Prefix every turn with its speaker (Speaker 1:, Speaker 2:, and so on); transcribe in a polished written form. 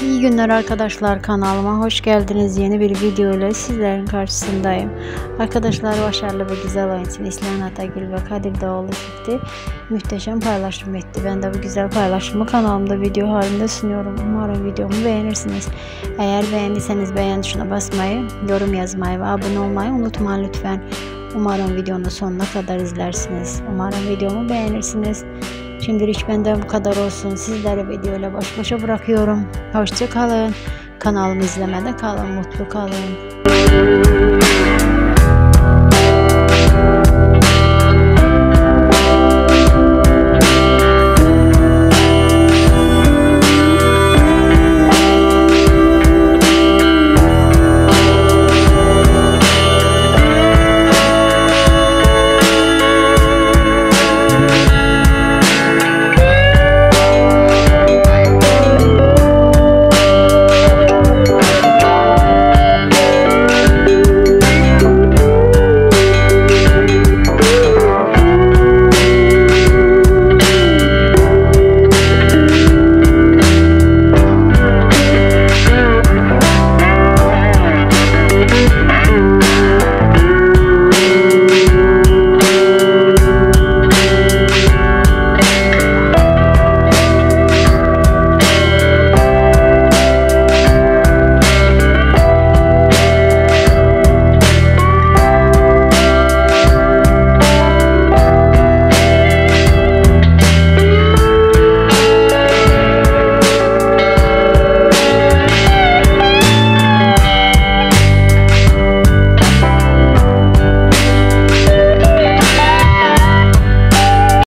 Speaker 1: İyi günler arkadaşlar, kanalıma hoş geldiniz. Yeni bir video ile sizlerin karşısındayım. Arkadaşlar, başarılı ve güzel oyuncu İslan Atagül ve Kadir Doğulu çifti muhteşem paylaşım etti. Ben de bu güzel paylaşımı kanalımda video halinde sunuyorum. Umarım videomu beğenirsiniz. Eğer beğendiyseniz beğen tuşuna basmayı, yorum yazmayı ve abone olmayı unutmayın lütfen. Umarım videonun sonuna kadar izlersiniz. Umarım videomu beğenirsiniz. Şimdilik benden bu kadar olsun. Sizleri videoyla baş başa bırakıyorum. Hoşça kalın. Kanalımı izlemede kalın. Mutlu kalın.